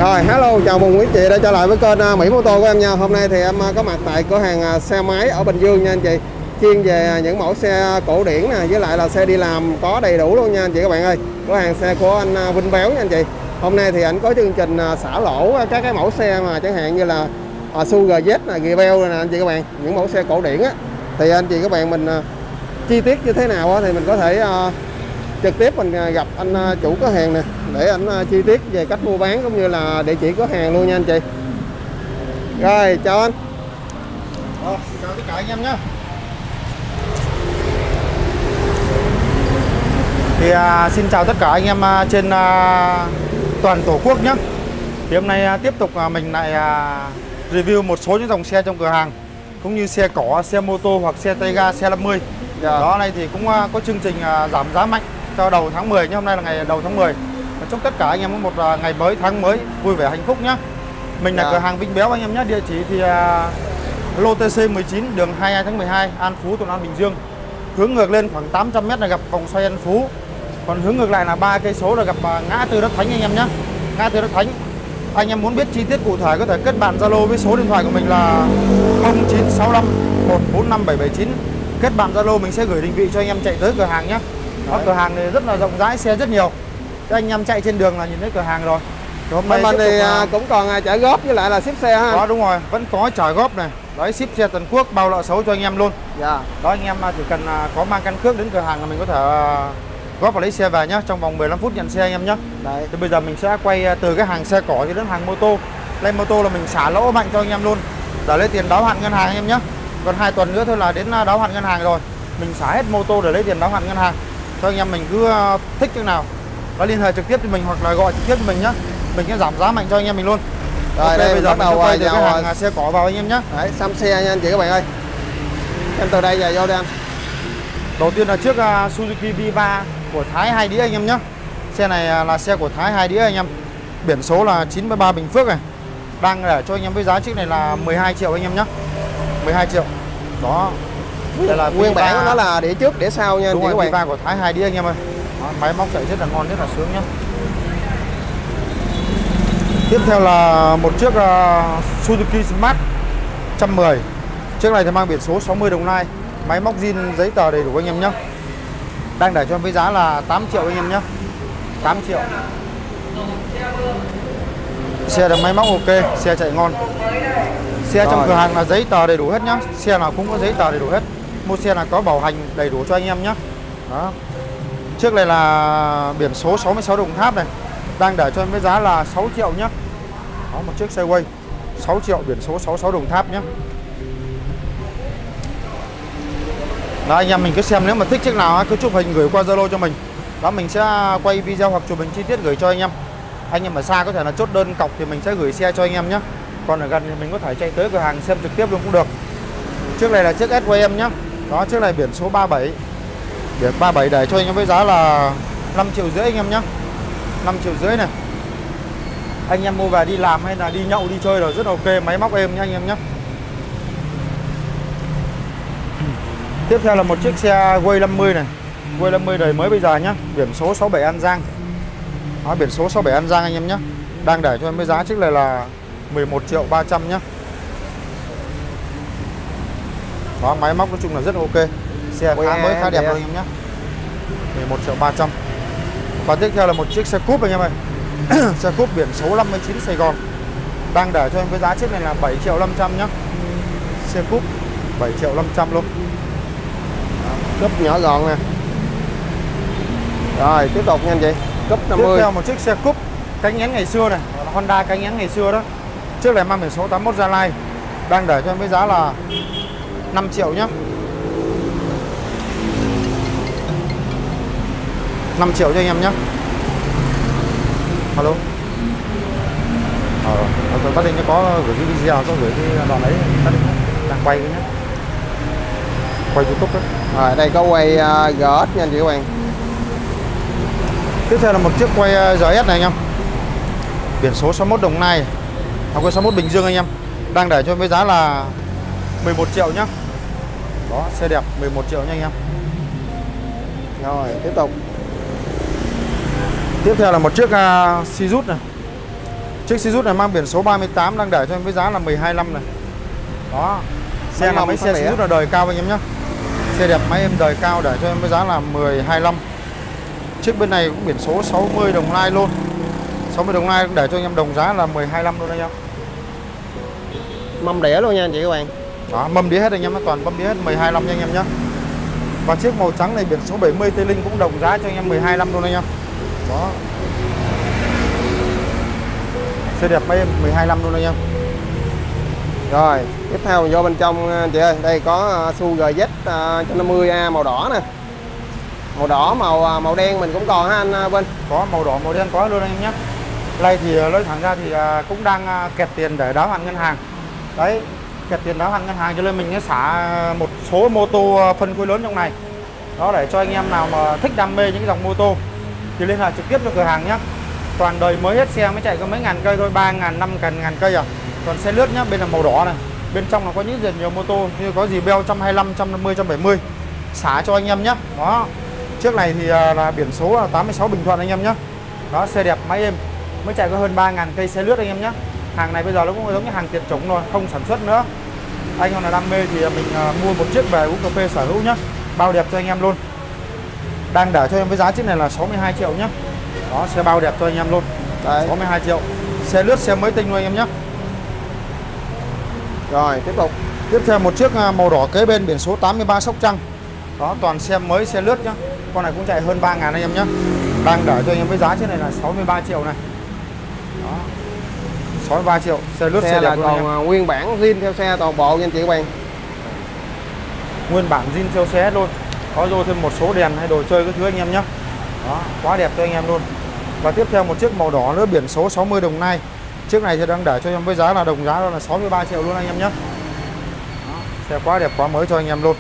Rồi, hello, chào mừng quý chị đã trở lại với kênh Mỹ Mô Tô của em nha. Hôm nay thì em có mặt tại cửa hàng xe máy ở Bình Dương nha anh chị. Chuyên về những mẫu xe cổ điển nè, với lại là xe đi làm có đầy đủ luôn nha anh chị các bạn ơi. Cửa hàng xe của anh Vinh Béo nha anh chị. Hôm nay thì anh có chương trình xả lỗ các cái mẫu xe mà chẳng hạn như là Sugar Z nè, Rebel nè anh chị các bạn, những mẫu xe cổ điển á. Thì anh chị các bạn mình chi tiết như thế nào á thì mình có thể trực tiếp mình gặp anh chủ cửa hàng nè để anh chi tiết về cách mua bán cũng như là địa chỉ cửa hàng luôn nha anh chị. Rồi, chào anh. Chào tất cả anh em nhé. Thì xin chào tất cả anh em trên toàn Tổ quốc nhé. Thì hôm nay tiếp tục mình lại review một số những dòng xe trong cửa hàng, cũng như xe cỏ, xe mô tô hoặc xe tay ga, xe 50. Đó, này thì cũng có chương trình giảm giá mạnh cho đầu tháng 10 nhé. Hôm nay là ngày đầu tháng 10. Và chúc tất cả anh em có một ngày mới, tháng mới vui vẻ hạnh phúc nhé. Mình là cửa hàng Vinh Béo anh em nhé. Địa chỉ thì lô TC19, đường 22 tháng 12, An Phú, Thuận An, Bình Dương. Hướng ngược lên khoảng 800 m là gặp vòng xoay An Phú. Còn hướng ngược lại là 3 cây số là gặp ngã tư Đất Thánh anh em nhé. Ngã tư Đất Thánh. Anh em muốn biết chi tiết cụ thể có thể kết bạn Zalo với số điện thoại của mình là 0965 145 779. Kết bạn Zalo mình sẽ gửi định vị cho anh em chạy tới cửa hàng nhé. Đó, cửa hàng này rất là rộng rãi, xe rất nhiều. Các anh em chạy trên đường là nhìn thấy cửa hàng rồi. Hôm nay mình thì cũng còn chở góp với lại là ship xe ha. Đó, đúng rồi, vẫn có chở góp này. Đấy, ship xe toàn quốc, bao lọ xấu cho anh em luôn. Dạ. Đó, anh em chỉ cần có mang căn cước đến cửa hàng là mình có thể góp và lấy xe về nhá, trong vòng 15 phút nhận xe anh em nhé. Đấy. Thì bây giờ mình sẽ quay từ cái hàng xe cỏ thì đến hàng mô tô. Lên mô tô là mình xả lỗ mạnh cho anh em luôn, để lấy tiền đáo hạn ngân hàng anh em nhé. Còn 2 tuần nữa thôi là đến đáo hạn ngân hàng rồi. Mình xả hết mô tô để lấy tiền đáo hạn ngân hàng cho anh em. Mình cứ thích cái nào đó liên hệ trực tiếp với mình hoặc là gọi trực tiếp với mình nhé. Mình sẽ giảm giá mạnh cho anh em mình luôn. Rồi, okay, đây bây giờ mình sẽ quay từ cái hàng vào xe cỏ vào anh em nhé. Đấy, xăm xe nha anh chị các bạn ơi. Em từ đây về vô đây anh. Đầu tiên là chiếc Suzuki V3 của Thái 2 đĩa anh em nhé. Xe này là xe của Thái 2 đĩa anh em. Biển số là 93 Bình Phước này. Đang để cho anh em với giá chiếc này là 12 triệu anh em nhé. 12 triệu. Đó. Đây là nguyên bản của nó là đĩa trước đĩa sau nha anh chị các bạn. V3 của Thái 2 đĩa anh em ơi. Đó, máy móc chạy rất là ngon, rất là sướng nhé. Tiếp theo là một chiếc Suzuki Smart 110. Chiếc này thì mang biển số 60 Đồng Nai. Máy móc zin, giấy tờ đầy đủ anh em nhé. Đang để cho em với giá là 8 triệu anh em nhé. 8 triệu. Xe được máy móc ok, xe chạy ngon. Xe trong cửa hàng là giấy tờ đầy đủ hết nhá. Xe nào cũng có giấy tờ đầy đủ hết. Mua xe là có bảo hành đầy đủ cho anh em nhé. Đó. Chiếc này là biển số 66 Đồng Tháp này. Đang để cho em với giá là 6 triệu nhé. Đó, một chiếc xe quay 6 triệu, biển số 66 Đồng Tháp nhé. Đó, anh em mình cứ xem, nếu mà thích chiếc nào cứ chụp hình gửi qua Zalo cho mình. Đó, mình sẽ quay video hoặc chụp hình chi tiết gửi cho anh em. Anh em ở xa có thể là chốt đơn cọc thì mình sẽ gửi xe cho anh em nhé. Còn ở gần thì mình có thể chạy tới cửa hàng xem trực tiếp luôn cũng được. Chiếc này là chiếc SYM nhé. Đó, chiếc này biển số 37. Biển 37 để cho anh em với giá là 5 triệu rưỡi anh em nhé. 5 triệu rưỡi này. Anh em mua về đi làm hay là đi nhậu đi chơi rồi rất ok, máy móc êm nhé anh em nhé. Tiếp theo là một chiếc xe Way 50 này. Way 50 đời mới bây giờ nhé. Biển số 67 An Giang. Đó, biển số 67 An Giang anh em nhé. Đang để cho em với giá chiếc này là 11 triệu 300 nhé. Đó, máy móc nói chung là rất ok. Xe khá mới, khá đẹp rồi anh em nhé. 11 triệu 300. Và tiếp theo là một chiếc xe cúp anh em ơi. Xe cúp biển số 59 Sài Gòn. Đang để cho em với giá chiếc này là 7 triệu 500 nhé. Xe cúp 7 triệu 500 luôn. Cúp nhỏ gọn nè. Rồi, tiếp tục nha anh chị. Cúp 50. Tiếp theo một chiếc xe cúp cánh nhánh ngày xưa này, Honda cánh nhánh ngày xưa đó. Chiếc này mang biển số 81 Gia Lai. Đang để cho em với giá là 5 triệu nhé. 5 triệu cho anh em nhé. Alo. Tôi bắt định có gửi cái video, có gửi cái đoạn ấy, đang quay cái nhé. Quay YouTube đó. Rồi, đây có quay GS nha anh chị các bạn. Tiếp theo là một chiếc quay GS này anh em. Biển số 61 Đồng Nai. Quay 61 Bình Dương anh em. Đang để cho em với giá là 11 triệu nhá. Đó, xe đẹp 11 triệu nha anh em. Rồi, tiếp tục. Tiếp theo là một chiếc Sirius này. Chiếc Sirius này mang biển số 38 đang để cho em với giá là 12.5 này. Đó. Xe là mấy xe Sirius là đời cao anh em nhé. Xe đẹp máy em đời cao để cho em với giá là 12.5. Chiếc bên này cũng biển số 60 Đồng Nai luôn. 60 Đồng Nai để cho anh em đồng giá là 12.5 luôn anh em. Mâm đĩa luôn nha anh chị các bạn. Đó, mâm đĩa hết anh em, nó toàn mâm đĩa hết 12.5 nha anh em nhé. Và chiếc màu trắng này biển số 70 Tây Linh cũng đồng giá cho anh em 12.5 luôn anh em. Đó. Xe đẹp máy em 12.5 luôn anh em. Rồi, tiếp theo mình vô bên trong anh chị ơi. Đây có Su GZ 150A màu đỏ nè. Màu đỏ, màu đen mình cũng còn ha anh Vinh. Có màu đỏ, màu đen có luôn anh em nhé. Đây thì nói thẳng ra thì cũng đang kẹt tiền để đáo hạn ngân hàng. Đấy, kẹt tiền đáo hạn ngân hàng cho nên mình sẽ xả một số mô tô phân khối lớn trong này. Đó, để cho anh em nào mà thích đam mê những cái dòng mô tô thì liên hệ trực tiếp cho cửa hàng nhé. Toàn đời mới hết xe, mới chạy có mấy ngàn cây thôi, 3.000, 5.000 cây à. Còn xe lướt nhá, bên là màu đỏ này. Bên trong nó có những rất nhiều mô tô như có gì Bell 125, 150, 170. Xả cho anh em nhé. Đó. Chiếc này thì là biển số là 86 Bình Thuận anh em nhé. Đó, xe đẹp máy êm, mới chạy có hơn 3.000 cây xe lướt anh em nhé. Hàng này bây giờ nó cũng giống như hàng tiền trống rồi, không sản xuất nữa. Anh nào là đam mê thì mình mua một chiếc về uống cà phê sở hữu nhé. Bao đẹp cho anh em luôn. Đang để cho em với giá chiếc này là 62 triệu nhé. Đó, xe bao đẹp cho anh em luôn. Đấy. 62 triệu. Xe lướt, xe mới tinh luôn anh em nhé. Rồi, tiếp tục. Tiếp theo một chiếc màu đỏ kế bên biển số 83 Sóc Trăng. Đó, toàn xe mới, xe lướt nhá. Con này cũng chạy hơn 3.000 anh em nhé. Đang để cho anh em với giá chiếc này là 63 triệu này. Đó. 63 triệu, xe lướt, xe đẹp luôn anh em. Nguyên bản zin theo xe toàn bộ nha anh chị các bạn. Nguyên bản zin theo xe luôn. Có vô thêm một số đèn hay đồ chơi cái thứ anh em nhé. Đó, quá đẹp cho anh em luôn. Và tiếp theo một chiếc màu đỏ nữa biển số 60 Đồng Nai. Chiếc này thì đang để cho em với giá là đồng giá là 63 triệu luôn anh em nhé. Đó, xe quá đẹp, quá mới cho anh em luôn.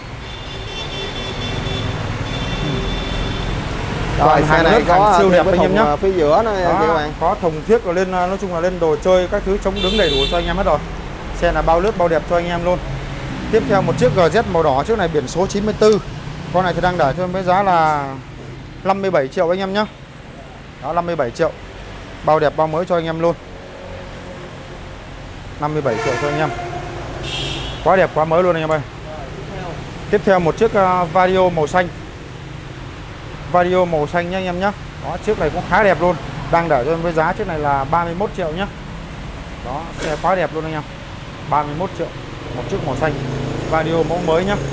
Rồi, xe này có siêu đẹp anh em nhé. Phía giữa nó nha chị các bạn. Có thùng thiếc lên, nói chung là lên đồ chơi các thứ chống đứng đầy đủ cho anh em hết rồi. Xe là bao lướt, bao đẹp cho anh em luôn. Tiếp theo một chiếc GZ màu đỏ, chiếc này biển số 94. Con này thì đang để cho em với giá là 57 triệu anh em nhé. Đó, 57 triệu. Bao đẹp, bao mới cho anh em luôn. 57 triệu cho anh em. Quá đẹp, quá mới luôn anh em ơi. Tiếp theo một chiếc Vario màu xanh. Vario màu xanh nhé anh em nhé. Đó, chiếc này cũng khá đẹp luôn. Đang để cho em với giá chiếc này là 31 triệu nhé. Đó, xe quá đẹp luôn anh em. 31 triệu. Một chiếc màu xanh Vario mẫu mới nhé.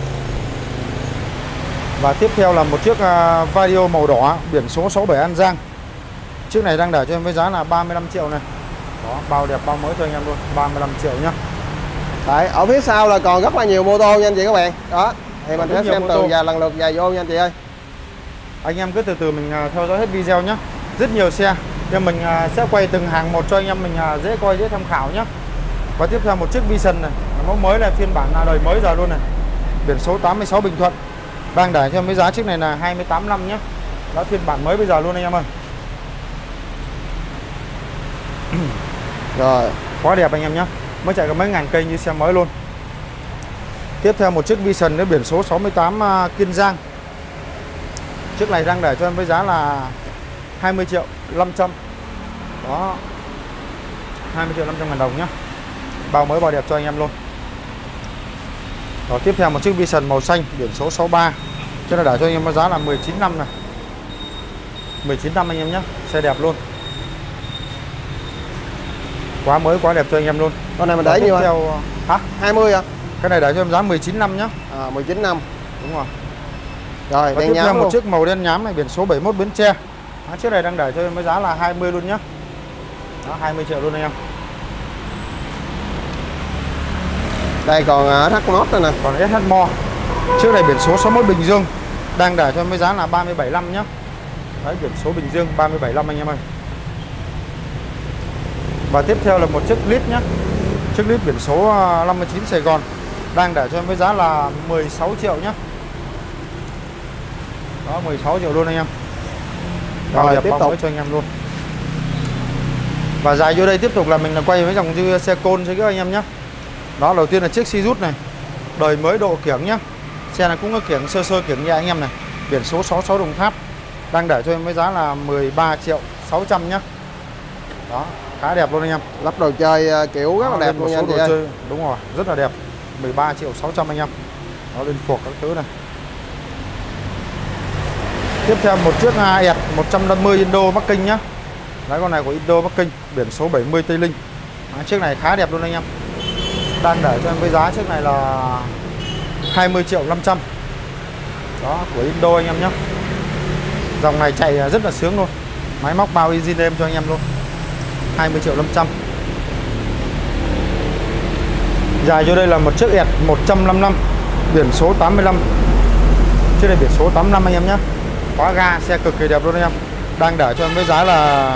Và tiếp theo là một chiếc Vario màu đỏ biển số 67 An Giang. Chiếc này đang để cho em với giá là 35 triệu này. Đó, bao đẹp, bao mới cho anh em luôn. 35 triệu nhé. Đấy, ở phía sau là còn rất là nhiều mô tô nha anh chị các bạn. Đó, thì mình sẽ xem từ lần lượt dài vô nha anh chị ơi. Anh em cứ từ từ mình theo dõi hết video nhé. Rất nhiều xe nên mình sẽ quay từng hàng một cho anh em mình dễ coi, dễ tham khảo nhé. Và tiếp theo một chiếc Vision này, mẫu mới là phiên bản đời mới giờ luôn này. Biển số 86 Bình Thuận. Đang để cho em với giá chiếc này là 28 năm nhé. Đó, phiên bản mới bây giờ luôn anh em ơi. Rồi, quá đẹp anh em nhé. Mới chạy có mấy ngàn cây như xe mới luôn. Tiếp theo một chiếc Vision nữa biển số 68 Kiên Giang. Chiếc này đang để cho em với giá là 20 triệu 500. Đó, 20 triệu 500 ngàn đồng nhé. Bao mới, bao đẹp cho anh em luôn. Rồi, tiếp theo một chiếc Vision màu xanh biển số 63. Cho nên để cho anh em với giá là 19 năm này. 19 năm anh em nhé. Xe đẹp luôn. Quá mới, quá đẹp cho anh em luôn. Con này mình để nhiêu theo... Hả? 20 à? Cái này để cho em giá 19 năm nhá. 19 năm. Đúng rồi. Rồi, và đen tiếp nhám theo một luôn. chiếc màu đen nhám này biển số 71 Bến Tre. Chiếc này đang để cho em với giá là 20 luôn nhá. Đó, 20 triệu luôn anh em. Đây còn thắt mót đây nè. Còn SH Mo. Chiếc này biển số 61 Bình Dương. Đang để cho em với giá là 37 năm nhá. Đấy, biển số Bình Dương 37 năm anh em ơi. Và tiếp theo là một chiếc Lít nhá. Chiếc Lít biển số 59 Sài Gòn. Đang để cho em với giá là 16 triệu nhá. Đó, 16 triệu luôn anh em. Rồi, tiếp tục cho anh em luôn. Và dài vô đây tiếp tục là mình là quay với dòng như xe Côn cho các anh em nhé. Đó, đầu tiên là chiếc Sirius này. Đời mới độ kiểng nhá. Xe này cũng có kiểng sơ sơ kiểng nhẹ anh em này. Biển số 66 Đồng Tháp. Đang để cho em với giá là 13 triệu 600 nhá. Đó, khá đẹp luôn anh em. Lắp đồ chơi kiểu rất là đẹp luôn nha anh chị ơi. Chơi, đúng rồi, rất là đẹp. 13.600.000 anh em. Nó lên phuộc các thứ này. Tiếp theo một chiếc ẹt 150 Indo Bắc Kinh nhá. Đấy, con này của Indo Bắc Kinh, biển số 70 Tây Linh. Chiếc này khá đẹp luôn anh em. Đang để cho em với giá chiếc này là 20.500.000. Đó, của Indo anh em nhé. Dòng này chạy rất là sướng luôn. Máy móc bao engine êm cho anh em luôn. 20.500.000. Dài cho đây là một chiếc ẹt 155, biển số 85. Chiếc này biển số 85 anh em nhé. Khóa ga, xe cực kỳ đẹp luôn anh em. Đang để cho em với giá là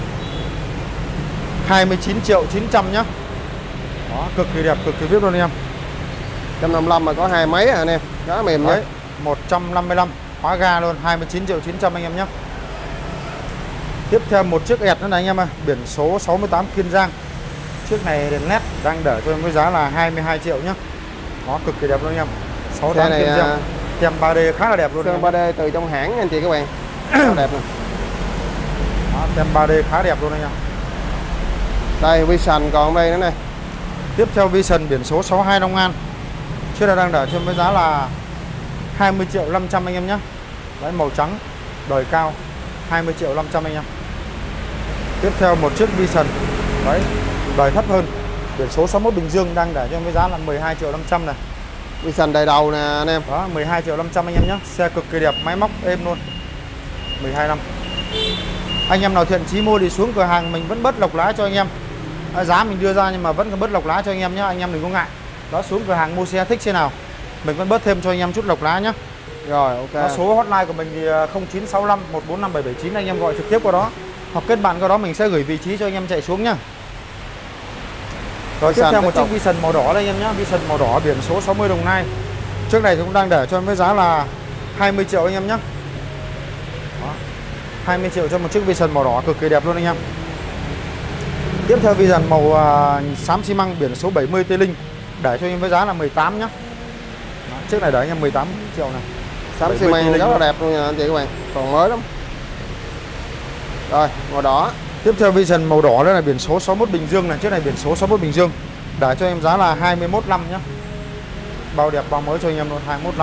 29.900.000 nhá. Đó, cực kỳ đẹp, cực kỳ vip luôn anh em. 155 mà có hai máy à anh em, khá mềm nhé. 155 khóa ga luôn, 29.900.000 anh em nhé. Tiếp theo một chiếc ẹt nữa này anh em ơi, biển số 68 Kiên Giang. Chiếc này đèn led đang để cho em với giá là 22 triệu nhá. Đó, cực kỳ đẹp luôn anh em. 68 Kiên Giang. Tem 3D khá là đẹp luôn. Sơn 3D từ trong hãng anh chị các bạn. Rất đẹp này. Đó, tem 3D khá đẹp luôn anh em. Đây Vision còn đây nữa này. Tiếp theo Vision biển số 62 Long An. Chiếc này đang để cho em với giá là 20.500.000 anh em nhé. Đấy, màu trắng đời cao, 20.500.000 anh em. Tiếp theo một chiếc Vision đấy, đời thấp hơn, biển số 61 Bình Dương, đang để cho em với giá là 12.500.000 này. Vision đời đầu nè anh em. Đó, 12.500.000 anh em nhé. Xe cực kỳ đẹp, máy móc êm luôn. 12 năm. Anh em nào thiện chí mua thì xuống cửa hàng mình vẫn bớt lọc lá cho anh em. Giá mình đưa ra nhưng mà vẫn còn bớt lọc lá cho anh em nhé. Anh em đừng có ngại. Đó, xuống cửa hàng mua xe thích xe nào mình vẫn bớt thêm cho anh em chút lọc lá nhé. Rồi, ok. Đó, số hotline của mình thì 0965 145 779, anh em gọi trực tiếp qua đó hoặc kết bạn qua đó, mình sẽ gửi vị trí cho anh em chạy xuống nhá. Rồi tiếp theo một chiếc Vision màu đỏ đây anh em nhé. Vision màu đỏ biển số 60 Đồng Nai. Trước này thì cũng đang để cho em với giá là 20 triệu anh em nhé. Đó, 20 triệu cho một chiếc Vision màu đỏ cực kỳ đẹp luôn anh em. Tiếp theo Vision màu xám xi măng biển số 70 Tây Linh, để cho anh em với giá là 18 nhé. Đó, chiếc này để anh em 18 triệu này. Xám xi măng rất là đẹp luôn nha anh chị các bạn, còn mới lắm. Rồi, màu đỏ. Tiếp theo Vision màu đỏ đây là biển số 61 Bình Dương này. Chiếc này biển số 61 Bình Dương, để cho em giá là 21.500.000 nhé. Bao đẹp, bao mới cho anh em luôn, 21.500.000.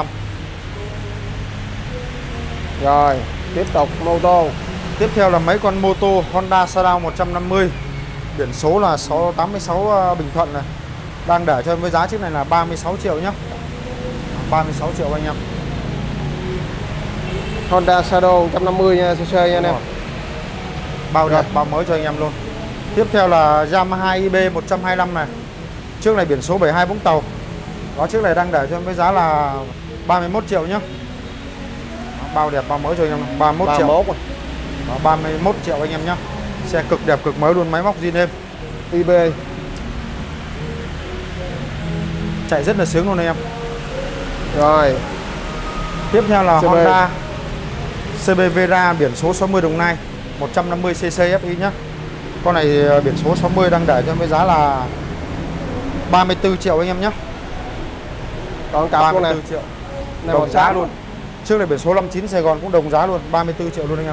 Rồi, tiếp tục mô tô. Tiếp theo là mấy con mô tô Honda Shadow 150, biển số là 686 Bình Thuận này. Đang để cho em với giá chiếc này là 36 triệu nhé. 36 triệu anh em. Honda Shadow 150 nha, cc nha anh em. Bao đẹp, bao mới cho anh em luôn. Tiếp theo là Yamaha IB 125 này. Chiếc này biển số 72 Vũng Tàu. Đó, chiếc này đang để cho em với giá là 31 triệu nhé. Bao đẹp, bao mới cho anh em. 31 triệu. Đó, 31 triệu anh em nhé. Xe cực đẹp, cực mới luôn, máy móc zin êm. IB chạy rất là sướng luôn anh em. Rồi tiếp theo là Honda CB Vera biển số 60 Đồng Nai 150cc FI nhá. Con này biển số 60 đang để cho em với giá là 34 triệu anh em nhé. Còn cặp con này 34 triệu đồng giá luôn. Trước này biển số 59 Sài Gòn cũng đồng giá luôn, 34 triệu luôn anh em.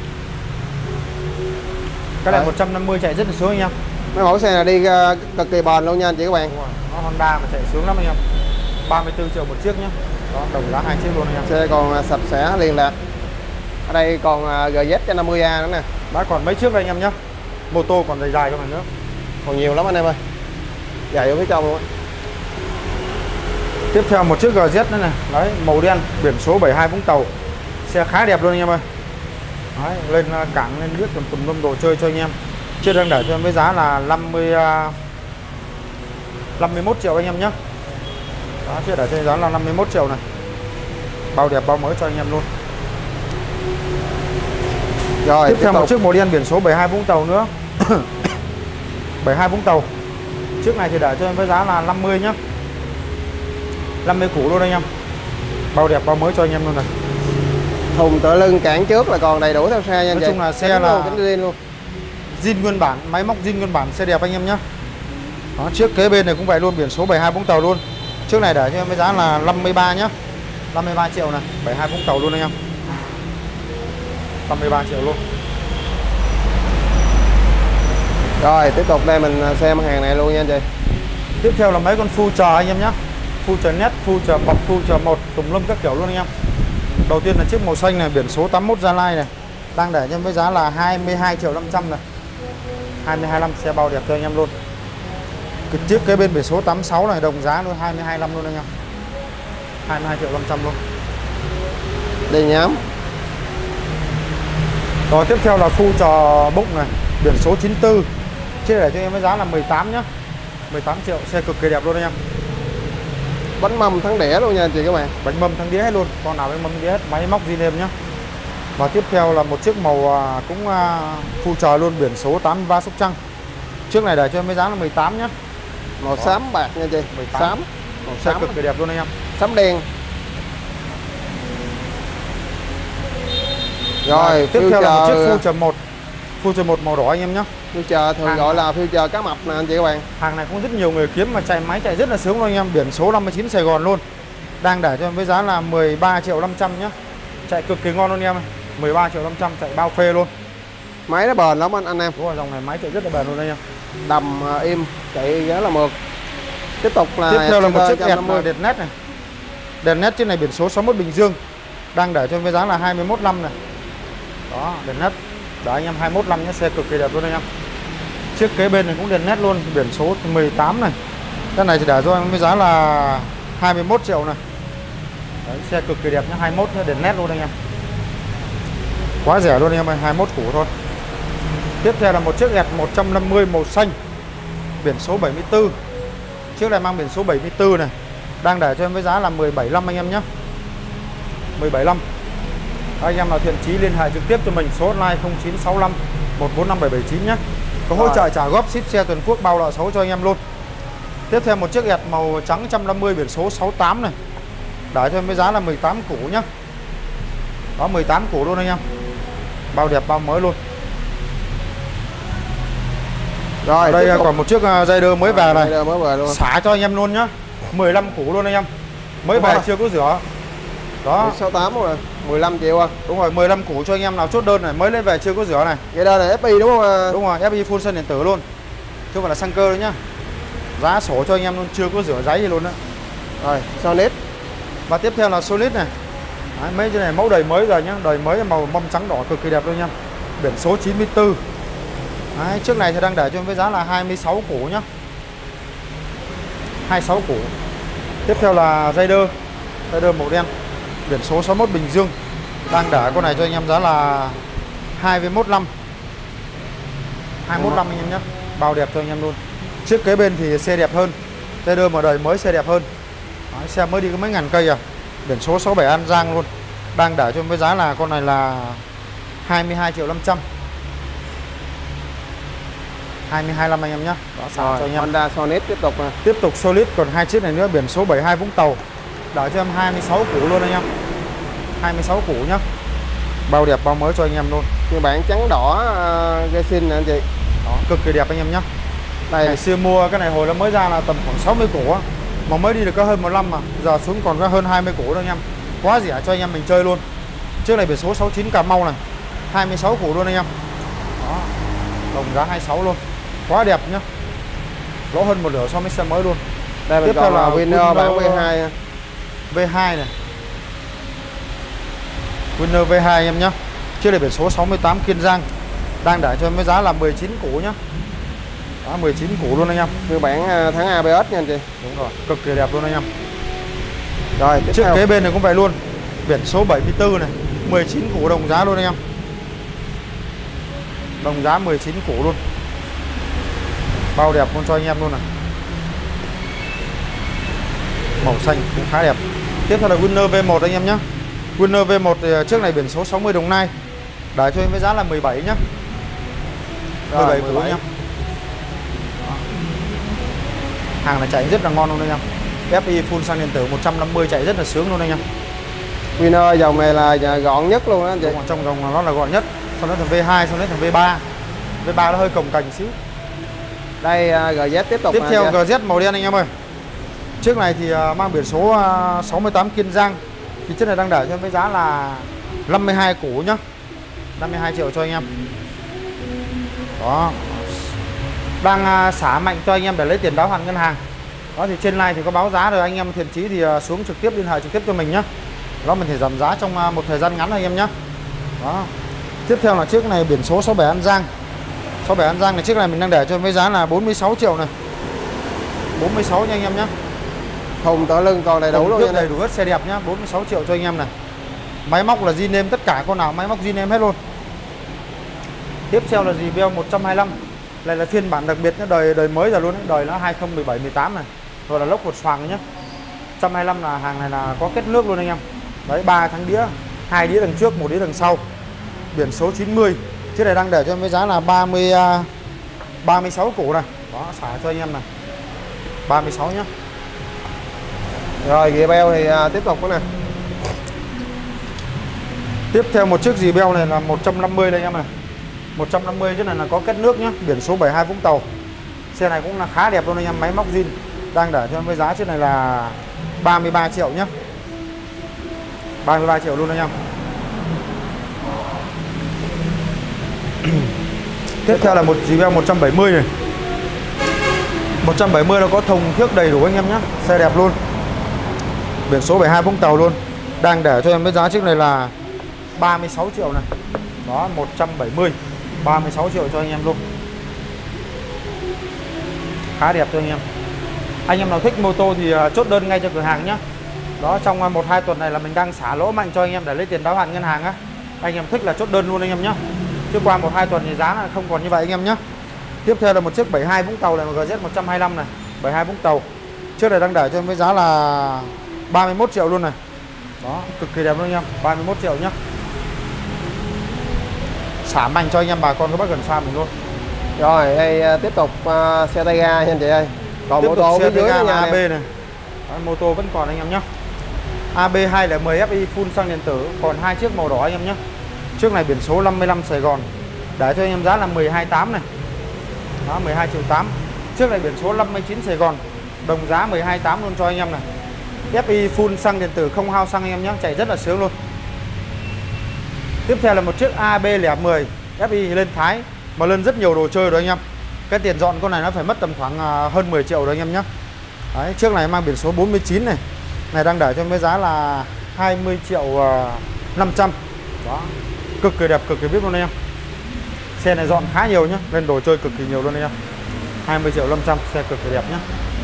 Cái này 150 chạy rất là sướng anh em. Mấy mẫu xe này đi cực kỳ bền luôn nha anh chị các bạn. Nó Honda mà chạy sướng lắm anh em. 34 triệu một chiếc nhé. Đó, đồng giá hai chiếc luôn anh em. Xe còn sạch sẽ liền lạc. Ở đây còn GZ 50A nữa nè. Đã còn mấy chiếc đây anh em nhé. Mô tô còn dài dài cho mình nữa. Còn nhiều lắm anh em ơi. Dài ở phía trong luôn á. Tiếp theo một chiếc GZ nữa này. Đấy, màu đen, biển số 72 Vũng Tàu. Xe khá đẹp luôn anh em ơi. Đấy, lên cảng lên biết tùm lum đồ chơi cho anh em. Chiếc đang để cho em với giá là 51 triệu anh em nhé. Đó, chiếc để cho giá là 51 triệu này. Bao đẹp bao mới cho anh em luôn. Rồi, tiếp theo một chiếc màu đen biển số 72 Vũng Tàu nữa. 72 Vũng Tàu. Chiếc này thì để cho em với giá là 50 nhá. 50 củ luôn anh em. Bao đẹp bao mới cho anh em luôn này. Thùng tựa lưng cản trước là còn đầy đủ theo xe nha anh chị. Nói chung là xe là zin luôn. Zin nguyên bản, máy móc zin nguyên bản, xe đẹp anh em nhé. Đó, chiếc kế bên này cũng vậy luôn, biển số 72 Vũng Tàu luôn. Chiếc này để cho em với giá là 53 nhá. 53 triệu này, 72 Vũng Tàu luôn anh em. 53 triệu luôn. Rồi tiếp tục đây mình xem hàng này luôn nha anh chị. Tiếp theo là mấy con Future anh em nhé. Future Net, Future bọc, Future 1 tùm lum các kiểu luôn anh em. Đầu tiên là chiếc màu xanh này, biển số 81 Gia Lai này, đang để cho với giá là 22.500.000 này. 22.500 xe bao đẹp cho anh em luôn. Cái chiếc kế bên biển số 86 này đồng giá luôn 22.500 luôn anh em. 22.500.000 luôn. Đây nhám. Rồi tiếp theo là Future Book này, biển số 94. Chiếc để cho em với giá là 18 nhá. 18 triệu, xe cực kỳ đẹp luôn anh em. Bánh mâm thắng đĩa luôn nha anh chị các bạn. Bánh mâm thắng đĩa hết luôn, con nào bánh mâm đĩa hết, máy móc zin êm nhá. Và tiếp theo là một chiếc màu cũng Future luôn, biển số 83 Sóc Trăng. Chiếc này để cho em với giá là 18 nhá. Màu xám bạc nha chị. 18. Xám. Màu Xe xám cực kỳ đẹp luôn anh em. Xám đen. Rồi tiếp theo là một chiếc Future Future 1. Future 1 màu đỏ anh em nhá. Future thường gọi là Future cá mập nè anh chị các bạn. Hàng này cũng rất nhiều người kiếm mà chạy máy chạy rất là sướng luôn anh em, biển số 59 Sài Gòn luôn. Đang để cho em với giá là 13.500.000 nhá. Chạy cực kỳ ngon luôn anh em. 13.500.000 chạy bao phê luôn. Máy nó bền lắm anh em. Đúng rồi, dòng này máy chạy rất là bền luôn anh em. Đầm im, chạy rất là mượt. Tiếp tục là Tiếp theo là một chiếc đẹp đèn nét này. Đèn nét chiếc này biển số 61 Bình Dương. Đang để cho em với giá là 21.500.000 này. Đó, đèn nét. Đó anh em 21.500.000 nhé, xe cực kỳ đẹp luôn anh em. Chiếc kế bên này cũng đèn nét luôn, biển số 18 này. Cái này thì để cho em với giá là 21 triệu này. Đấy, xe cực kỳ đẹp nhé, 21 nhé, đèn nét luôn anh em. Quá rẻ luôn anh em ơi, 21 củ thôi. Tiếp theo là một chiếc ẹt 150 màu xanh, biển số 74. Chiếc này mang biển số 74 này. Đang để cho em với giá là 17.500.000 anh em nhé. 17.500.000. Anh em nào thiện chí liên hệ trực tiếp cho mình, số hotline 0965 145 779 nhé. Có hỗ trợ trả góp ship xe toàn quốc, bao nợ xấu cho anh em luôn. Tiếp theo một chiếc ẹt màu trắng 150 biển số 68 này. Để cho em với giá là 18 củ nhá. Đó, 18 củ luôn anh em. Bao đẹp bao mới luôn. Rồi đây còn một chiếc Rider mới về này. Mới về luôn. Xả cho anh em luôn nhá. 15 củ luôn anh em. Mới về chưa có rửa. Đó, 68 rồi, 15 triệu à. Đúng rồi, 15 củ cho anh em nào chốt đơn này, mới lên về chưa có rửa này. Vậy đây là FI đúng không? Đúng rồi, FI full sơn điện tử luôn. Chứ không phải là xăng cơ đấy nhá. Giá sổ cho anh em luôn, chưa có rửa giấy gì luôn đó. Rồi, Solid. Và tiếp theo là Solid này. Đấy, mấy cái này mẫu đời mới rồi nhá, đời mới màu mâm trắng đỏ cực kỳ đẹp luôn nha. Biển số 94. Đấy, chiếc này thì đang để cho em với giá là 26 củ nhá. 26 củ. Tiếp theo là Rider màu đen, biển số 61 Bình Dương. Đang để con này cho anh em giá là 21.500.000. 21.500.000 anh em nhé. Bao đẹp cho anh em luôn. Chiếc kế bên thì xe đẹp hơn. Rider mà đời mới xe đẹp hơn. Đấy, xe mới đi có mấy ngàn cây à. Biển số 67 An Giang luôn. Đang để cho em với giá là con này là 22.500.000. 22.500.000 anh em nhé. Đó, rồi, cho anh em. Honda Solid tiếp tục à. Tiếp tục Solid, còn hai chiếc này nữa, biển số 72 Vũng Tàu. Để cho em 26 củ luôn anh em. 26 củ nhá. Bao đẹp bao mới cho anh em luôn. Phiên bản trắng đỏ racing nè anh chị. Đó, cực kỳ đẹp anh em nhá. Đây ngày xưa mua cái này hồi nó mới ra là tầm khoảng 60 củ á, mà mới đi được có hơn 1 năm mà giờ xuống còn có hơn 20 củ thôi anh em. Quá rẻ cho anh em mình chơi luôn. Chiếc này biển số 69 Cà Mau này. 26 củ luôn anh em. Đó. Đồng giá 26 luôn. Quá đẹp nhá. Lỗ hơn một nửa so với xe mới luôn. Đây tiếp theo là Winner bản V2. V2 này. Winner V2 anh em nhá. Chiếc này biển số 68 Kiên Giang. Đang để cho em với giá là 19 củ nhá. Đó, 19 củ luôn anh em. Phiên bản tháng ABS nha anh chị. Đúng rồi, cực kỳ đẹp luôn anh em. Rồi, chiếc kế bên này cũng vậy luôn. Biển số 74 này, 19 củ đồng giá luôn anh em. Đồng giá 19 củ luôn. Bao đẹp luôn cho anh em luôn này. Màu xanh cũng khá đẹp. Tiếp theo là Winner V1 anh em nhé. Winner V1 thì chiếc này biển số 60 Đồng Nai. Để cho em với giá là 17 nhá. 17 củ anh em. Hàng này chạy rất là ngon luôn anh em. FI full xăng điện tử 150 chạy rất là sướng luôn anh em. Winner dòng này là gọn nhất luôn đó anh chị. Trong dòng nó là gọn nhất. Sau đó thằng V2, sau đó thằng V3. V3 nó hơi cồng cành xíu. Đây GZ tiếp tục. Tiếp theo GZ màu đen anh em ơi. Chiếc này thì mang biển số 68 Kiên Giang. Thì chiếc này đang để cho em với giá là 52 củ nhá. 52 triệu cho anh em. Đó. đang xả mạnh cho anh em để lấy tiền đáo hạn ngân hàng. Đó thì trên này thì có báo giá rồi, anh em thiện chí thì xuống trực tiếp liên hệ trực tiếp cho mình nhé. Đó mình thể giảm giá trong một thời gian ngắn anh em nhé. Đó. Tiếp theo là chiếc này biển số 67 An Giang. 67 An Giang này, chiếc này mình đang để cho với giá là 46 triệu này. 46 nha anh em nhé. Thùng tựa lưng còn đầy đủ luôn nha. Đầy đủ hết, xe đẹp nhá, 46 triệu cho anh em này. Máy móc là zin em, tất cả con nào máy móc zin em hết luôn. Tiếp theo là gì Bell 125. Này là phiên bản đặc biệt nhá, đời mới rồi luôn đấy, đời nó 2017 18 này. Rồi là lốc một xoàng nhá. 125 là hàng này là có kết nước luôn anh em. Đấy, 3 tháng đĩa, 2 đĩa đằng trước, 1 đĩa đằng sau. Biển số 90. Chiếc này đang để cho em với giá là 36 củ này. Đó, xả cho anh em này. 36 nhá. Rồi ghế beo thì tiếp tục nữa nè. Tiếp theo một chiếc dì beo này là 150 đây em này. 150 chiếc này là có kết nước nhá, biển số 72 Vũng Tàu. Xe này cũng là khá đẹp luôn anh em, máy móc zin. Đang để cho em với giá chiếc này là 33 triệu nhá. 33 triệu luôn anh em. Tiếp theo là một dì beo 170 này. 170 nó có thùng thiếc đầy đủ anh em nhé. Xe đẹp luôn. Biển số 72 Vũng Tàu luôn. Đang để cho em với giá chiếc này là 36 triệu này. Đó, 170, 36 triệu cho anh em luôn. Khá đẹp cho anh em. Anh em nào thích mô tô thì chốt đơn ngay cho cửa hàng nhé. Đó, trong 1-2 tuần này là mình đang xả lỗ mạnh cho anh em để lấy tiền đáo hạn ngân hàng á. Anh em thích là chốt đơn luôn anh em nhé. Chứ qua 1-2 tuần thì giá là không còn như vậy anh em nhé. Tiếp theo là một chiếc 72 Vũng Tàu này, GZ 125 này, 72 Vũng Tàu. Chiếc này đang để cho em với giá là 31 triệu luôn này. Đó, cực kỳ đẹp luôn anh em, 31 triệu nhá. Xả mạnh cho anh em bà con có bắt gần xa mình luôn. Rồi đây tiếp tục xe tay ga nha anh chị ơi. Còn mô tô phía dưới nha AB này. Đó, mô tô vẫn còn anh em nhé. AB 210 FI full xăng điện tử, còn 2 chiếc màu đỏ anh em nhé. Chiếc này biển số 55 Sài Gòn. Để cho anh em giá là 12.8 này. Đó, 12 triệu 8. Chiếc này biển số 59 Sài Gòn. Đồng giá 12.8 luôn cho anh em này. FI full xăng điện tử, không hao xăng anh em nhé, chạy rất là sướng luôn. Tiếp theo là một chiếc AB 010 FI lên Thái, mà lên rất nhiều đồ chơi rồi anh em. Cái tiền dọn con này nó phải mất tầm khoảng hơn 10 triệu rồi anh em nhé. Đấy, chiếc này mang biển số 49 này. Này đang để cho em với giá là 20 triệu 500. Đó, cực kỳ đẹp, cực kỳ vip luôn anh em. Xe này dọn khá nhiều nhá, lên đồ chơi cực kỳ nhiều luôn anh em. 20 triệu 500, xe cực kỳ đẹp nhá.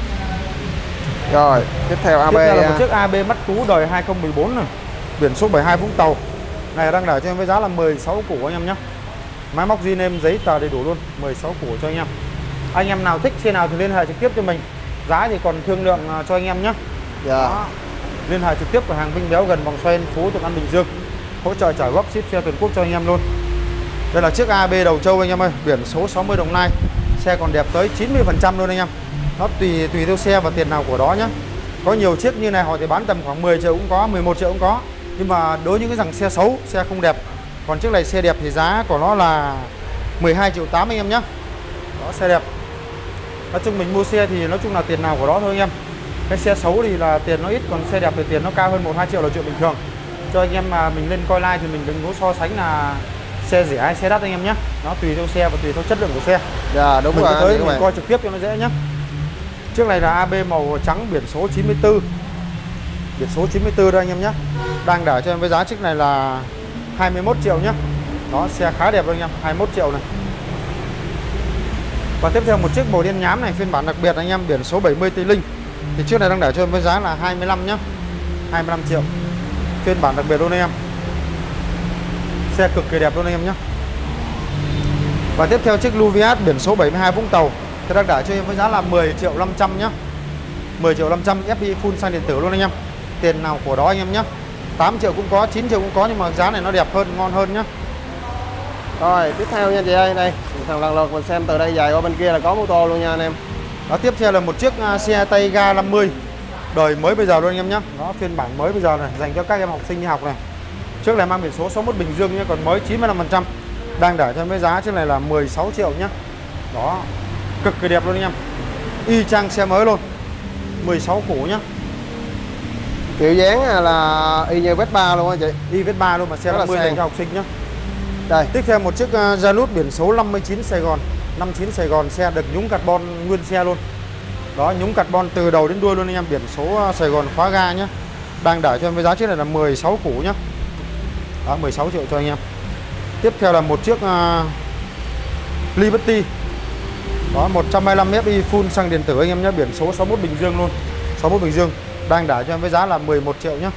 Rồi, tiếp theo AB. Tiếp theo là một chiếc AB mắt cú đời 2014 này, biển số 72 Vũng Tàu. Này đang để cho em với giá là 16 củ anh em nhé. Máy móc zin em, giấy tờ đầy đủ luôn, 16 củ cho anh em. Anh em nào thích xe nào thì liên hệ trực tiếp cho mình. Giá thì còn thương lượng cho anh em nhé. Dạ. Đó. Liên hệ trực tiếp cửa hàng Vinh Béo gần vòng xoay Phú Thuận An Bình Dương. Hỗ trợ trả góp ship xe toàn quốc cho anh em luôn. Đây là chiếc AB đầu trâu anh em ơi, biển số 60 Đồng Nai. Xe còn đẹp tới 90% luôn anh em. Nó tùy theo xe và tiền nào của đó nhé. Có nhiều chiếc như này họ thì bán tầm khoảng 10 triệu cũng có, 11 triệu cũng có. Nhưng mà đối với những cái dòng xe xấu, xe không đẹp. Còn chiếc này xe đẹp thì giá của nó là 12 triệu 8 anh em nhé. Đó, xe đẹp. Nói chung mình mua xe thì nói chung là tiền nào của đó thôi anh em. Cái xe xấu thì là tiền nó ít, còn xe đẹp thì tiền nó cao hơn 1-2 triệu là chuyện bình thường. Cho anh em mà mình lên coi like thì mình đừng có so sánh là xe rẻ hay xe đắt anh em nhé. Nó tùy theo xe và tùy theo chất lượng của xe. Dạ đúng mình rồi. Tới mình coi trực tiếp cho nó dễ nhé. Chiếc này là AB màu trắng, biển số 94. Biển số 94 đây anh em nhé. Đang để cho em với giá chiếc này là 21 triệu nhé. Đó, xe khá đẹp anh em, 21 triệu này. Và tiếp theo một chiếc màu đen nhám này, phiên bản đặc biệt anh em, biển số 70 Tây Linh. Thì chiếc này đang để cho em với giá là 25 nhé. 25 triệu. Phiên bản đặc biệt luôn anh em. Xe cực kỳ đẹp luôn anh em nhé. Và tiếp theo chiếc Luviat biển số 72 Vũng Tàu. Thì đang để cho em với giá là 10 triệu 500 nhé. 10 triệu 500 FI full xăng điện tử luôn anh em. Tiền nào của đó anh em nhé. 8 triệu cũng có, 9 triệu cũng có, nhưng mà giá này nó đẹp hơn, ngon hơn nhé. Rồi tiếp theo nha chị ơi, đây lần lượt mình xem từ đây dài qua bên kia là có mô tô luôn nha anh em. Đó, tiếp theo là một chiếc xe tay ga 50 đời mới bây giờ luôn anh em nhé. Đó, phiên bản mới bây giờ này, dành cho các em học sinh đi học này. Chiếc này mang biển số 61 Bình Dương nhé, còn mới 95%. Đang để cho với giá chiếc này là 16 triệu nhé. Đó, cực kỳ đẹp luôn anh em. Y chang xe mới luôn. 16 củ nhá. Kiểu dáng là y như Vespa luôn á chị. Y Vespa luôn mà xe 50 dành cho học sinh nhá. Đây. Tiếp theo một chiếc Janus biển số 59 Sài Gòn. 59 Sài Gòn, xe được nhúng carbon nguyên xe luôn. Đó, nhúng carbon từ đầu đến đuôi luôn anh em, biển số Sài Gòn khóa ga nhá. Đang đợi cho em với giá chiếc này là 16 củ nhá. Đó, 16 triệu cho anh em. Tiếp theo là một chiếc Liberty. Đó, 125 FI full xăng điện tử anh em nhé, biển số 61 Bình Dương luôn. 61 Bình Dương. Đang đợi cho em với giá là 11 triệu nhá.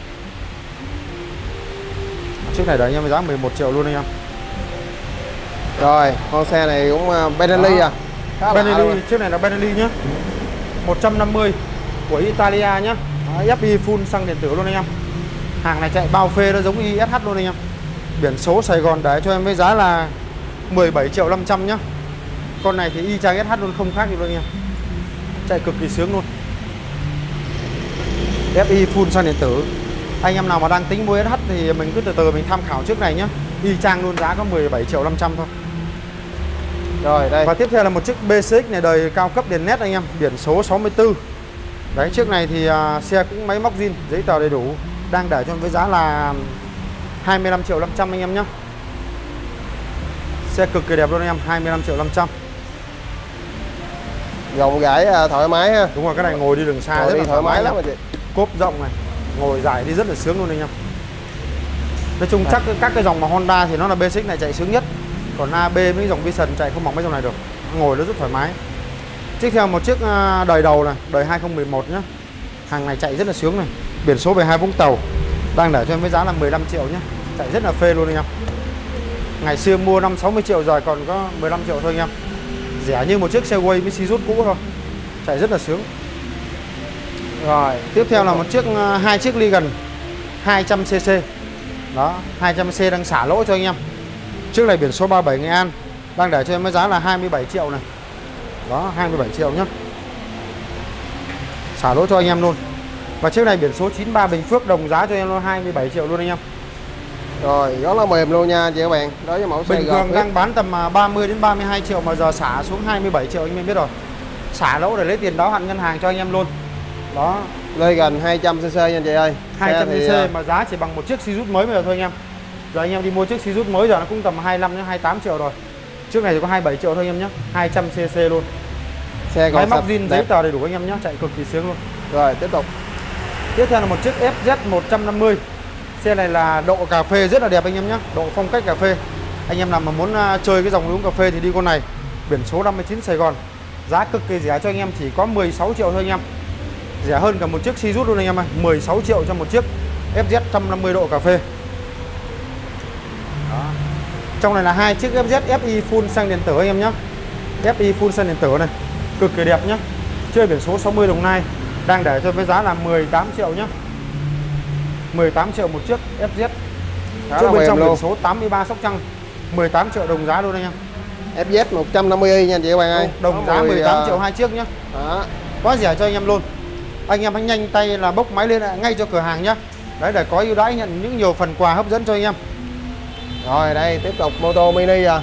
Chiếc này đợi anh em với giá 11 triệu luôn anh em. Rồi, con xe này cũng Benelli à? Benelli, chiếc này là Benelli nhá. 150 của Italia nhá. Đó, FI full xăng điện tử luôn anh em. Hàng này chạy bao phê nó giống ISH luôn anh em. Biển số Sài Gòn để cho em với giá là 17 triệu 500 nhá. Con này thì y chang SH luôn, không khác gì luôn anh em. Chạy cực kỳ sướng luôn. FI full xăng điện tử. Anh em nào mà đang tính mua SH thì mình cứ từ từ mình tham khảo trước này nhá. Y chang luôn, giá có 17 triệu 500 thôi. Rồi đây. Và tiếp theo là một chiếc BCX này đời cao cấp đèn LED anh em, biển số 64. Đấy, chiếc này thì xe cũng máy móc zin, giấy tờ đầy đủ. Đang để cho với giá là 25 triệu 500 anh em nhé. Xe cực kỳ đẹp luôn anh em, 25 triệu 500. Gồng gãi thoải mái ha. Đúng rồi, cái này ngồi đi đường xa ngồi rất đi là thoải mái lắm mà chị. Cốp rộng này, ngồi dài đi rất là sướng luôn anh em. Nói chung chắc các cái dòng mà Honda thì nó là BCX này chạy sướng nhất. Còn AB với dòng Vision chạy không bằng mấy dòng này được. Ngồi nó rất thoải mái. Tiếp theo một chiếc đời đầu này, đời 2011 nhá. Hàng này chạy rất là sướng này, biển số 72 Vũng Tàu. Đang để cho em với giá là 15 triệu nhá. Chạy rất là phê luôn anh em. Ngày xưa mua 5-60 triệu, giờ còn có 15 triệu thôi anh em. Rẻ như một chiếc xe quay với xi rút cũ thôi. Chạy rất là sướng. Rồi, tiếp theo là một chiếc hai chiếc Legan 200cc. Đó, 200cc đang xả lỗ cho anh em. Chiếc này biển số 37 Nghệ An. Đang để cho em với giá là 27 triệu này. Đó, 27 triệu nhá. Xả lỗ cho anh em luôn. Và chiếc này biển số 93 Bình Phước, đồng giá cho em luôn 27 triệu luôn anh em. Rồi, đó là mềm luôn nha chị các bạn. Đó với mẫu xe bình thường đang bán tầm 30 đến 32 triệu mà giờ xả xuống 27 triệu anh em biết rồi. Xả lỗ để lấy tiền đáo hạn ngân hàng cho anh em luôn. Đó, Legan 200cc nha chị ơi. 200cc mà giá chỉ bằng một chiếc Sirius mới bây giờ thôi anh em. Giờ anh em đi mua chiếc Sirius mới giờ nó cũng tầm 25 đến 28 triệu rồi. Chiếc này chỉ có 27 triệu thôi anh em nhé. 200cc luôn. Xe còn máy móc zin, giấy tờ đầy đủ anh em nhé, chạy cực kỳ sướng luôn. Rồi, tiếp tục. Tiếp theo là một chiếc FZ 150. Xe này là độ cà phê rất là đẹp anh em nhé, độ phong cách cà phê. Anh em nào mà muốn chơi cái dòng uống cà phê thì đi con này. Biển số 59 Sài Gòn. Giá cực kỳ rẻ cho anh em, chỉ có 16 triệu thôi anh em. Rẻ hơn cả một chiếc Sirius luôn anh em ơi. 16 triệu cho một chiếc FZ 150 độ cà phê. Đó. Trong này là hai chiếc FZ FI full xăng điện tử anh em nhé. FI full xăng điện tử này, cực kỳ đẹp nhé. Chơi biển số 60 Đồng Nai. Đang để cho với giá là 18 triệu nhé. 18 triệu một chiếc FZ. Trước bên trong biển số 83 Sóc Trăng. 18 triệu đồng giá luôn anh em. FZ 150i nha chị các bạn ơi. Đồng giá 18 triệu hai chiếc nhé. Đó. Quá rẻ cho anh em luôn. Anh em hãy nhanh tay là bốc máy lên ngay cho cửa hàng nhé. Đấy, để có ưu đãi nhận những nhiều phần quà hấp dẫn cho anh em. Rồi đây, tiếp tục mô tô mini à.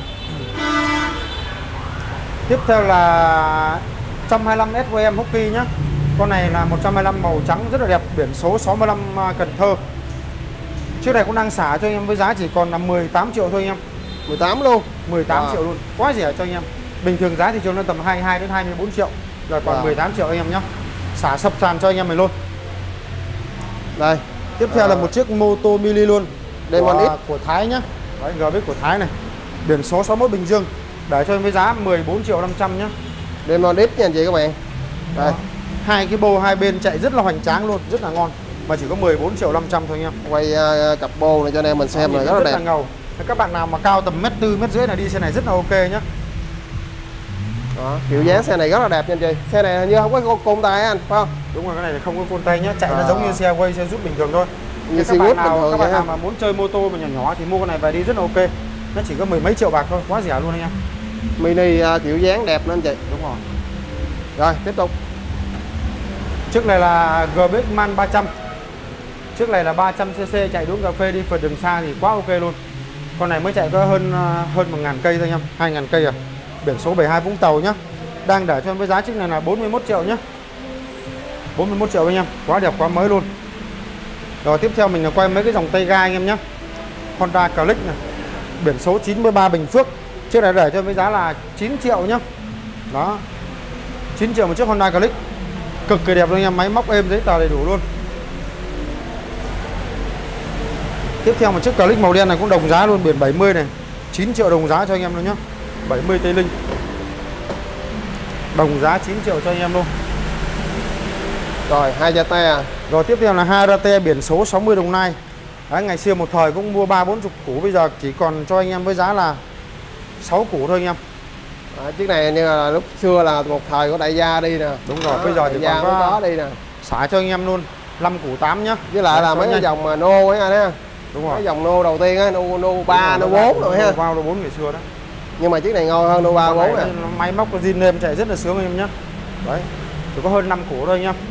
Tiếp theo là 125 SVM Hockey nhé. Con này là 125 màu trắng rất là đẹp, biển số 65 Cần Thơ. Chiếc này cũng đang xả cho anh em với giá chỉ còn là 18 triệu thôi anh em. 18 luôn. 18 triệu luôn, quá rẻ cho anh em. Bình thường giá thị trường nó tầm 22 đến 24 triệu. Rồi còn 18 triệu anh em nhé. Xả sập sàn cho anh em mình luôn. Đây. Tiếp theo là một chiếc mô tô mini luôn. Demon X của Thái nhá. Đấy, GX của Thái này. Biển số 61 Bình Dương. Để cho em với giá 14 triệu 500 nhá. Demon X nha chị các bạn. Đây. Đó. Hai cái bô hai bên chạy rất là hoành tráng luôn, rất là ngon. Mà chỉ có 14 triệu 500 thôi anh em. Quay cặp bô này cho anh em mình xem là rất là đẹp. Ngầu. Các bạn nào mà cao tầm 1m4, 1m5 là đi xe này rất là ok nhá. Đó, kiểu dáng xe này rất là đẹp nha chị. Xe này hình như không có côn tay anh, phải không? Đúng rồi, cái này không có côn tay nhá, chạy nó giống như xe quay, xe rút bình thường thôi. Như các bạn nào mà muốn chơi mô tô mà nhỏ nhỏ thì mua con này về đi rất là ok. Nó chỉ có 10 mấy triệu bạc thôi, quá rẻ luôn anh em. Mini kiểu dáng đẹp nữa anh chị. Đúng rồi. Rồi, tiếp tục. Chiếc này là GBX Man 300. Chiếc này là 300cc, chạy đúng cà phê đi phượt đường xa thì quá ok luôn. Con này mới chạy có hơn 1.000 cây thôi anh em, 2.000 cây à. Biển số 72 Vũng Tàu nhá. Đang để cho em với giá chiếc này là 41 triệu nhá. 41 triệu anh em, quá đẹp quá mới luôn. Rồi tiếp theo mình là quay mấy cái dòng tay ga anh em nhé. Honda Click này, biển số 93 Bình Phước. Chiếc này để cho với giá là 9 triệu nhá. Đó, 9 triệu một chiếc Honda Click, cực kỳ đẹp luôn anh em, máy móc êm, giấy tờ đầy đủ luôn. Tiếp theo một chiếc Click màu đen này cũng đồng giá luôn, biển 70 này, 9 triệu đồng giá cho anh em luôn nhá. 70 Tây Linh, đồng giá 9 triệu cho anh em luôn. Rồi Hayate. Rồi tiếp theo là Hayate biển số 60 Đồng Nai. Đấy, ngày xưa một thời cũng mua 30-40 củ, bây giờ chỉ còn cho anh em với giá là 6 củ thôi anh em. Chiếc này như là lúc xưa là một thời của đại gia đi nè. Đúng rồi, bây giờ thì còn có đi nè. xả cho anh em luôn 5 củ 8 nhá. Với lại là mấy cái dòng mà nô ấy anh ha. Đúng rồi. Cái dòng nô đầu tiên á, nô 3, nô 4 rồi ha. Nô 3, nô 4 ngày xưa đó. Nhưng mà chiếc này ngon hơn nô 3, 4 nè. Máy móc có zin êm, chạy rất là sướng anh em nhá. Đấy, chỉ có hơn 5 củ thôi anh em.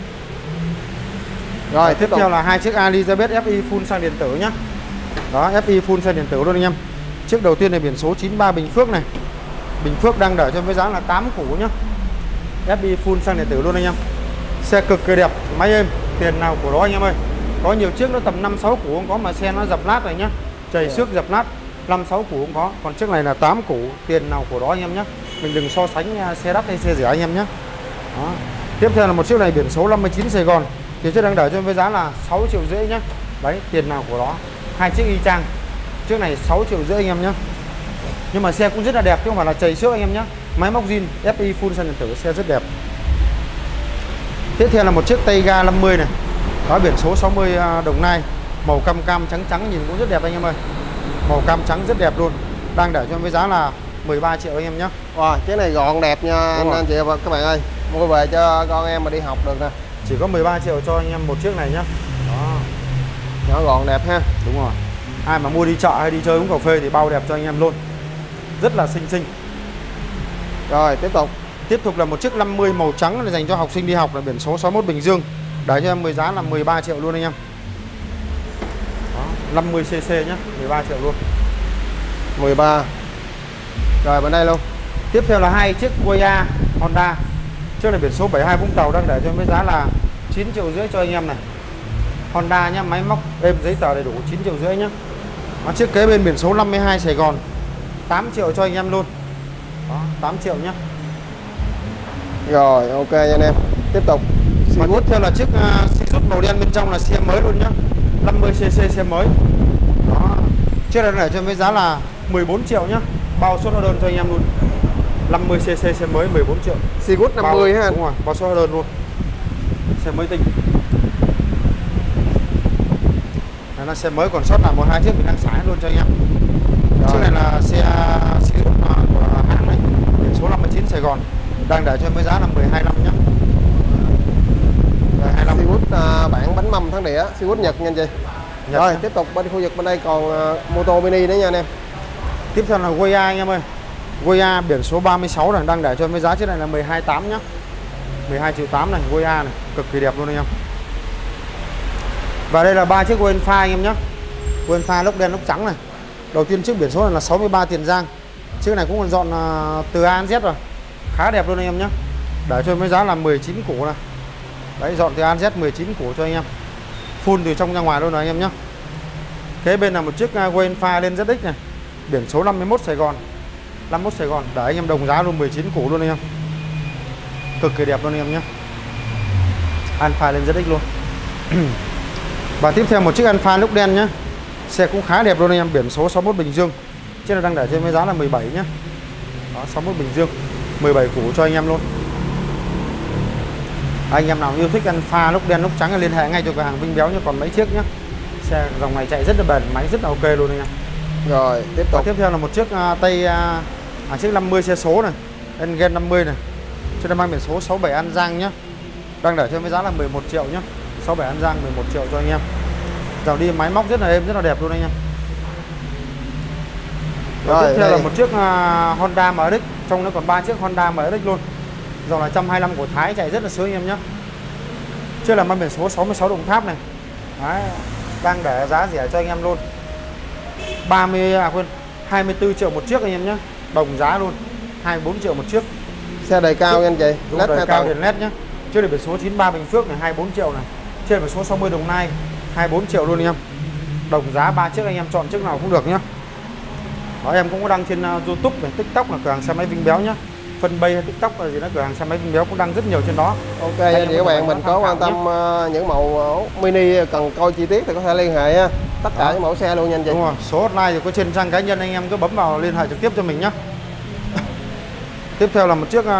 Rồi tiếp theo là hai chiếc Elizabeth FI full xăng điện tử nhá. Đó, FI full xăng điện tử luôn anh em. Chiếc đầu tiên này biển số 93 Bình Phước này. Bình Phước đang đợi cho với giá là 8 củ nhá. FI full xăng điện tử luôn anh em. Xe cực kỳ đẹp, máy êm, tiền nào của đó anh em ơi. Có nhiều chiếc nó tầm 5-6 củ không có, mà xe nó dập nát rồi nhá. Chảy xước dập nát, 5-6 củ không có. Còn chiếc này là 8 củ, tiền nào của đó anh em nhé. Mình đừng so sánh xe đắt hay xe rẻ anh em nhé. Đó. Tiếp theo là một chiếc này biển số 59 Sài Gòn. Thì chiếc đang đợi cho với giá là 6 triệu rưỡi nhá. Đấy, tiền nào của đó. Hai chiếc y chang. Chiếc này 6 triệu rưỡi anh em nhé. Nhưng mà xe cũng rất là đẹp chứ không phải là chảy xước anh em nhé. Máy móc zin, FI full xăng điện tử, xe rất đẹp. Tiếp theo là một chiếc Tayga 50 này. Đó, biển số 60 Đồng Nai, màu cam cam trắng trắng, nhìn cũng rất đẹp anh em ơi. Màu cam trắng rất đẹp luôn. Đang để cho với giá là 13 triệu anh em nhé. Wow, chiếc này gọn đẹp nha anh chị và các bạn ơi. Mua về cho con em mà đi học được nè. Chỉ có 13 triệu cho anh em một chiếc này nhá. Đó. Nó gọn đẹp ha. Đúng rồi. Ai mà mua đi chợ hay đi chơi uống cà phê thì bao đẹp cho anh em luôn. Rất là xinh xinh. Rồi tiếp tục. Tiếp tục là một chiếc 50 màu trắng này dành cho học sinh đi học, là biển số 61 Bình Dương. Để cho em với giá là 13 triệu luôn anh em. Đó, 50cc nhé, 13 triệu luôn. 13. Rồi bên đây luôn. Tiếp theo là hai chiếc Voyage Honda. Chiếc này biển số 72 Vũng Tàu, đang để cho em với giá là 9 triệu rưỡi cho anh em này. Honda nhá, máy móc êm, giấy tờ đầy đủ, 9 triệu rưỡi nhá. Đó, chiếc kế bên biển số 52 Sài Gòn, 8 triệu cho anh em luôn. Đó, 8 triệu nhá. Rồi ok nha anh em. Tiếp tục. Và tiếp theo là chiếc Sigut màu đen, bên trong là xe mới luôn nhá. 50cc xe mới. Đó. Chiếc này để cho với giá là 14 triệu nhá. Bao số hóa đơn cho anh em luôn. 50cc xe mới 14 triệu. Sigut 50 ha anh. Đúng rồi, bao số hóa đơn luôn. Xe mới tinh. Đây là xe mới, còn sót lại 1-2 chiếc mình đang xả luôn cho anh em. Chiếc này là xe Sigut của hãng này, biển số 59 Sài Gòn, đang để cho với giá là 12 năm nhá. Sigut bản bánh mâm thắng đĩa, Sigut Nhật nha anh chị. Rồi tiếp tục bên khu vực bên đây còn mô tô mini nữa nha anh em. Tiếp theo là Voyage anh em ơi. Voyage biển số 36 này, đang để cho với giá chiếc này là 12.8 nhá. 12 triệu 8 này, Voyage này, cực kỳ đẹp luôn anh em. Và đây là ba chiếc Wenfa anh em nhé. Wenfa lốc đen lốc trắng này. Đầu tiên chiếc biển số này là 63 Tiền Giang. Chiếc này cũng còn dọn từ A đến Z rồi, khá đẹp luôn anh em nhé. Để cho với giá là 19 củ này. Đấy, dọn từ A đến Z 19 củ cho anh em. Full từ trong ra ngoài luôn rồi anh em nhé. Kế bên là một chiếc Wenfa lên ZX này, biển số 51 Sài Gòn. 51 Sài Gòn, để anh em đồng giá luôn, 19 củ luôn anh em. Cực kỳ đẹp luôn anh em nhé. Alpha lên ZX luôn. Và tiếp theo một chiếc Alpha lốc đen nhé. Xe cũng khá đẹp luôn anh em, biển số 61 Bình Dương. Chiếc này đang để trên với giá là 17 nhé. Đó, 61 Bình Dương, 17 củ cho anh em luôn. Anh em nào yêu thích Alpha lốc đen lốc trắng thì liên hệ ngay cho cửa hàng Vinh Béo nhé, còn mấy chiếc nhé. Xe dòng này chạy rất là bền, máy rất là ok luôn anh em. Rồi tiếp tục. Và tiếp theo là một chiếc chiếc 50 xe số này, Engen 50 này. Chiếc này mang biển số 67 An Giang nhé. Đang để trên với giá là 11 triệu nhé. 67 An Giang 11 triệu cho anh em. Dòng đi máy móc rất là êm, rất là đẹp luôn anh em. Rồi, tiếp theo là một chiếc Honda MX. Trong nó còn 3 chiếc Honda MX luôn. Dòng là 125 của Thái, chạy rất là sướng anh em nhé. Chiếc là mang biển số 66 Đồng Tháp này. Đấy, đang để giá rẻ cho anh em luôn. 24 triệu một chiếc anh em nhé. Đồng giá luôn, 24 triệu một chiếc. Xe đời cao nha anh chị. Đúng, đời cao đèn LED nhé. Chiếc này biển số 93 Bình Phước này, 24 triệu này. Trên biển số 60 Đồng Nai, 24 triệu luôn anh em. Đồng giá 3 chiếc, anh em chọn chiếc nào cũng được nhé. Đó, em cũng có đăng trên YouTube và TikTok là cửa hàng xe máy Vinh Béo nhá. Fanpage hay TikTok là gì đó, cửa hàng xe máy Vinh Béo cũng đăng rất nhiều trên đó. Ok anh chị các bạn, mình có quan tâm những mẫu mini cần coi chi tiết thì có thể liên hệ ha. Tất cả những mẫu xe luôn nha anh chị. Đúng rồi, số hotline thì có trên trang cá nhân, anh em cứ bấm vào liên hệ trực tiếp cho mình nhá. Tiếp theo là một chiếc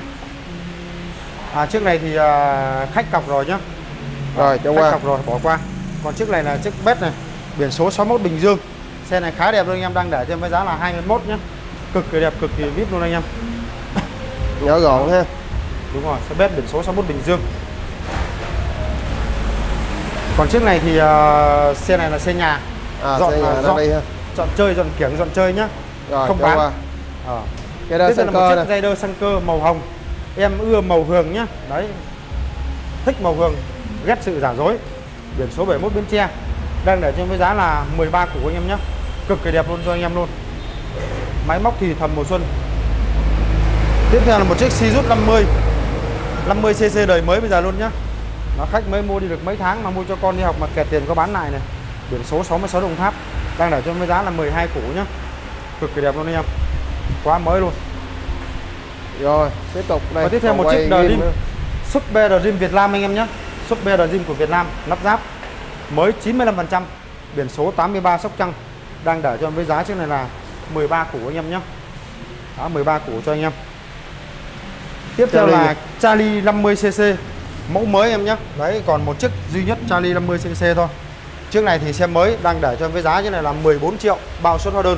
chiếc này thì khách cọc rồi nhá. Rồi cho qua. Khách cọc rồi, bỏ qua. Còn chiếc này là chiếc Bed này, biển số 61 Bình Dương. Xe này khá đẹp luôn anh em, đang để trên với giá là 21 nhá. Cực kỳ đẹp, cực kỳ vip luôn anh em. Nhỏ gọn ha. Đúng rồi, xe Bed biển số 61 Bình Dương. Còn chiếc này thì xe này là xe nhà. Xe nhà dọn đi ha. Dọn chơi, dọn kiểng, dọn chơi nhá. Rồi không bán. Cái đó là một chiếc Raider xăng cơ màu hồng. Em ưa màu hường nhá. Đấy. Thích màu hường, ghét sự giả dối. Biển số 71 Bến Tre. Đang để trên với giá là 13 củ anh em nhé. Cực kỳ đẹp luôn cho anh em luôn. Máy móc thì thầm mùa xuân. Tiếp theo là một chiếc Sirius 50cc đời mới bây giờ luôn nhá. Nó khách mới mua đi được mấy tháng mà mua cho con đi học mà kẹt tiền có bán lại này. Biển số 66 Đồng Tháp. Đang để cho với giá là 12 củ nhá. Cực kỳ đẹp luôn anh em. Quá mới luôn. Rồi, tiếp tục đây. Và tiếp theo một chiếc Dream Super Dream Việt Nam anh em nhé. Super Dream của Việt Nam, lắp ráp mới 95%, biển số 83 Sóc Trăng. Đang để cho với giá chiếc này là 13 củ anh em nhé. Đó, 13 củ cho anh em. Tiếp theo là Charlie 50cc mẫu mới em nhé. Đấy, còn một chiếc duy nhất Charlie 50cc thôi. Chiếc này thì xe mới, đang để cho với giá chiếc này là 14 triệu bao suất hóa đơn.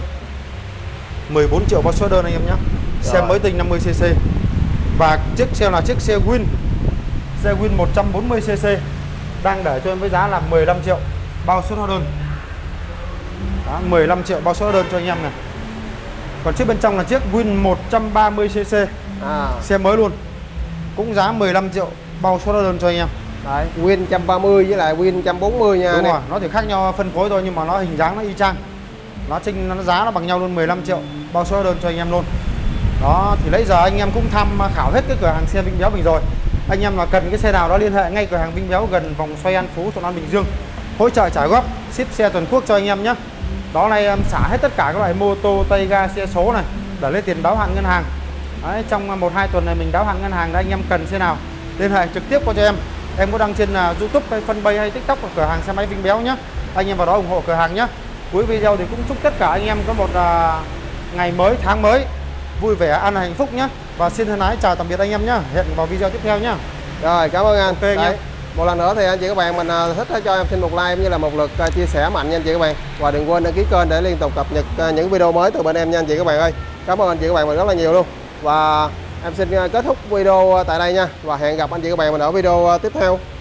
14 triệu bao suất đơn anh em nhé. Xe mới tinh 50cc. Và chiếc xe là chiếc xe Win. Xe Win 140cc. Đang để cho em với giá là 15 triệu bao suất hóa đơn. Đó, 15 triệu bao suất hóa đơn cho anh em này. Còn chiếc bên trong là chiếc Win 130cc. Xe mới luôn. Cũng giá 15 triệu bao suất hóa đơn cho anh em. Đấy, Win 130 với lại Win 140 nha. Đúng rồi, nó chỉ khác nhau phân phối thôi nhưng mà nó hình dáng nó y chang. Nó giá nó bằng nhau luôn, 15 triệu bao suất hóa đơn cho anh em luôn. Đó, thì nãy giờ anh em cũng tham khảo hết cái cửa hàng xe Vinh Béo mình rồi. Anh em mà cần cái xe nào đó liên hệ ngay cửa hàng Vinh Béo gần vòng xoay An Phú, Thuận An, Bình Dương. Hỗ trợ trả góp, ship xe toàn quốc cho anh em nhé. Đó, này em xả hết tất cả các loại mô tô, tay ga, xe số này để lấy tiền đáo hạn ngân hàng. Đấy, trong 1-2 tuần này mình đáo hạn ngân hàng. Đấy, anh em cần xe nào liên hệ trực tiếp qua cho em. Em có đăng trên YouTube hay Fanpage hay TikTok của cửa hàng xe máy Vinh Béo nhé. Anh em vào đó ủng hộ cửa hàng nhé. Cuối video thì cũng chúc tất cả anh em có một ngày mới, tháng mới vui vẻ, an hạnh phúc nhé. Và xin thân ái chào tạm biệt anh em nhé. Hẹn vào video tiếp theo nhé. Rồi, cảm ơn anh. Ok anh em. Một lần nữa thì anh chị các bạn mình thích cho em xin một like cũng như là một lượt chia sẻ mạnh nha anh chị các bạn. Và đừng quên đăng ký kênh để liên tục cập nhật những video mới từ bên em nha anh chị các bạn ơi. Cảm ơn anh chị các bạn mình rất là nhiều luôn. Và em xin kết thúc video tại đây nha. Và hẹn gặp anh chị các bạn mình ở video tiếp theo.